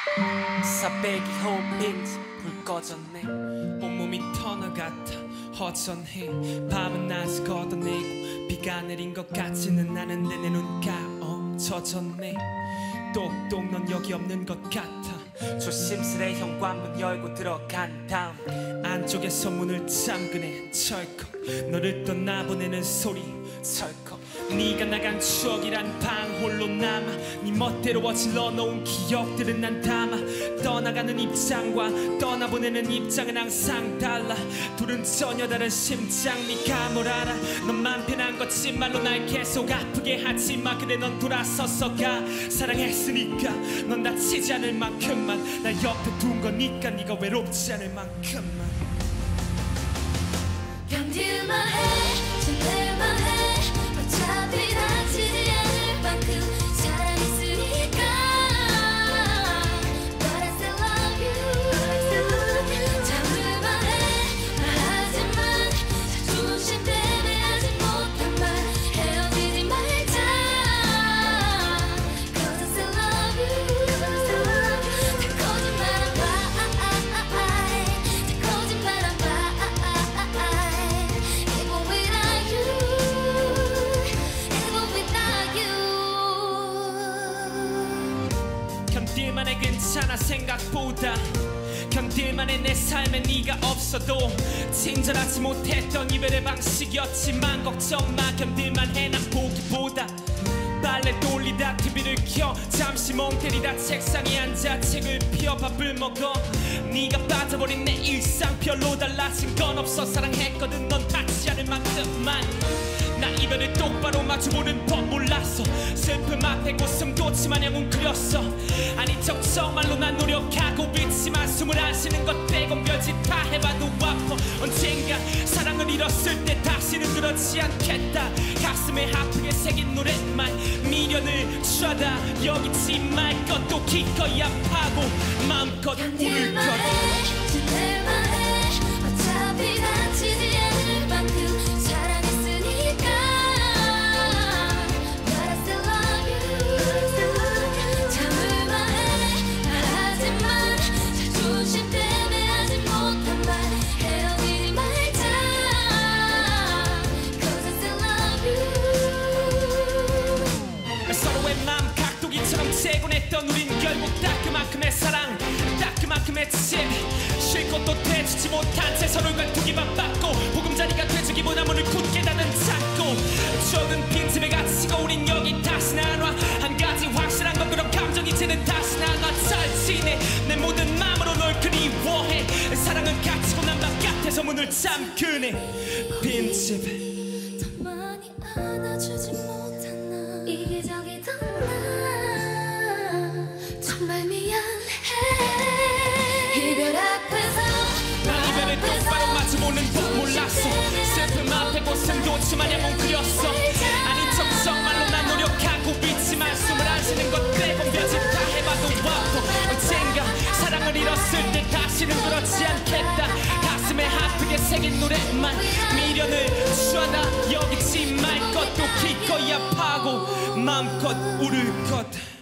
사배기 호흡인지 불 꺼졌네. 온몸이 터널 같아 허전해. 밤은 아직 걷어내고 비가 내린 것 같지는 않은데 내 눈가어 젖었네. 똑똑 넌 여기 없는 것 같아. 조심스레 현관문 열고 들어간 다음 안쪽에서 문을 잠그네. 철컥 너를 떠나보내는 소리 철컥. 네가 나간 추억이란 방 홀로 남아. 네 멋대로 어질러 놓은 기억들은 난 담아. 떠나가는 입장과 떠나보내는 입장은 항상 달라. 둘은 전혀 다른 심장. 네가 뭘 알아. 넌만 편한 거지 말로 날 계속 아프게 하지마. 그래 넌 돌아서서 가. 사랑했으니까 넌 다치지 않을 만큼만 날 옆에 둔 거니까 네가 외롭지 않을 만큼만. 견딜만 해 참을만 해 어차피 다치지 않을 만큼 사랑했으니까. But I still love you. 참을만 해 말하지만 자존심 때문에 하지 못한 말 헤어지지 말자. Cause I still love you. 다 거짓말한 lie. 다 거짓말한 lie. Even without you. Even without you. 견딜만해 괜찮아 생각보다. 견딜만해 내 삶에 네가 없어도. 친절하지 못했던 이별의 방식이었지만 걱정 마. 견딜만해 난 보기보다. 빨래 돌리다 TV를 켜 잠시 멍 때리다 책상에 앉아 책을 펴 밥을 먹어. 네가 빠져버린 내 일상 별로 달라진 건 없어. 사랑했거든 넌 닿지 않을 만큼만. 나 이별을 똑바로 마주보는 법 몰랐어. 슬픔 앞에 웃음도치 마냥 웅크렸어. 아니 정말로 난 노력하고 있지만 숨을 안 쉬는 것 빼곤 별짓 다 해봐도 아파. 언젠가 사랑을 잃었을 때 다시는 그렇지 않겠다. 가슴에 아프게 새긴 노랫말 미련을 쏴다. 여기지 말 것도 기꺼이 아파하고 마음껏 울을 것. 견딜만 해 참을만 해 어차피 다치지 않을 만큼 사랑했으니까. But I still love you. 참을만 해 말하지만 자존심 때문에 하지 못한 말 헤어지지 말자. Cause I still love you. 서로의 마음 각도기처럼 재곤했던 우린 결국 딱 그만큼의 사랑 딱 그만큼의 집. 쉴 것도 돼주지 못한 채 서로를 관두기만 받고 보금자리가 돼주기보다 문을 굳게 닫은 창고. 추억은 빈집에 갇히고 우린 여기 다시 안 와. 한 가지 확실한 건 그런 감정 이제는 다시 안 와. 잘 지내 내 모든 마음으로 널 그리워해. 사랑은 갇히고 난 바깥에서 문을 잠그네. 빈집 더 많이 안아주지 못한 나 이기적이던 나 정말 미안해. 이별 앞에서 나 이별을 똑바로 마주보는 법 몰랐어. 슬픔 앞에 웃음도치 마냥 웅크렸어. 아니 정말로 난 노력하고 있지만 숨을 안 쉬는 것 빼곤 별짓 다 해봐도 아파. 언젠가 사랑을 잃었을 때 다시는 그렇지 않겠다. 가슴에 아프게 새긴 노랫말 미련을 쏴다. 여기지 말 것도 기꺼이 아파하고 마음껏 울을 것.